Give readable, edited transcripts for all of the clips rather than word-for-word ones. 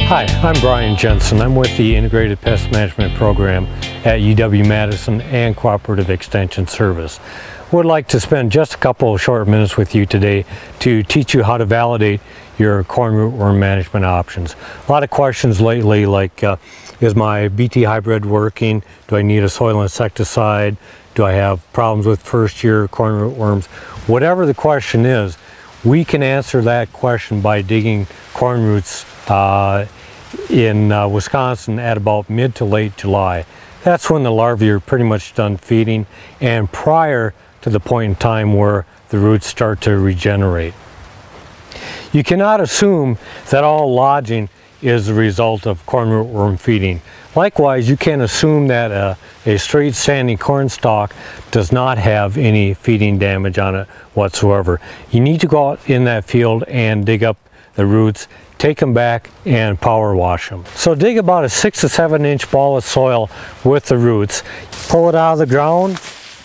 Hi, I'm Brian Jensen. I'm with the Integrated Pest Management Program at UW-Madison and Cooperative Extension Service. Would like to spend just a couple of short minutes with you today to teach you how to validate your corn rootworm management options. A lot of questions lately like, is my Bt hybrid working? Do I need a soil insecticide? Do I have problems with first-year corn rootworms? Whatever the question is, we can answer that question by digging corn roots in Wisconsin at about mid to late July. That's when the larvae are pretty much done feeding and prior to the point in time where the roots start to regenerate. You cannot assume that all lodging is the result of corn rootworm feeding. Likewise, you can't assume that a straight standing corn stalk does not have any feeding damage on it whatsoever. You need to go out in that field and dig up the roots, take them back and power wash them. So dig about a 6 to 7 inch ball of soil with the roots, pull it out of the ground,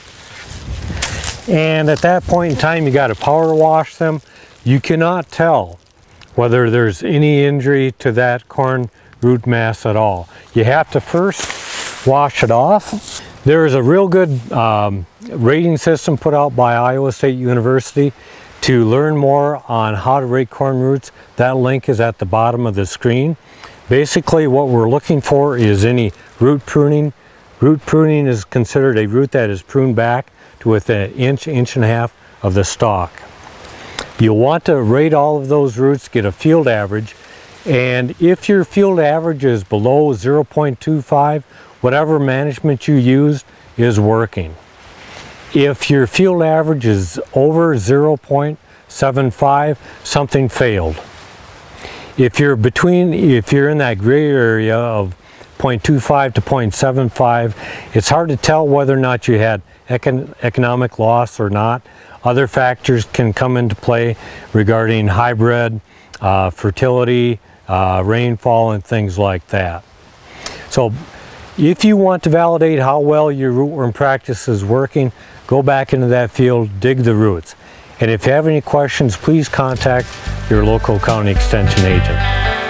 and at that point in time you got to power wash them. You cannot tell whether there's any injury to that corn root mass at all. You have to first wash it off. There is a real good rating system put out by Iowa State University. To learn more on how to rate corn roots, that link is at the bottom of the screen. Basically what we're looking for is any root pruning. Root pruning is considered a root that is pruned back to within an inch, inch and a half of the stalk. You'll want to rate all of those roots, get a field average, and if your field average is below 0.25, whatever management you use is working. If your field average is over 0.75, something failed. If you're in that gray area of 0.25 to 0.75, it's hard to tell whether or not you had economic loss or not. Other factors can come into play regarding hybrid, fertility, rainfall, and things like that. So if you want to validate how well your rootworm practice is working, go back into that field, dig the roots. And if you have any questions, please contact your local county extension agent.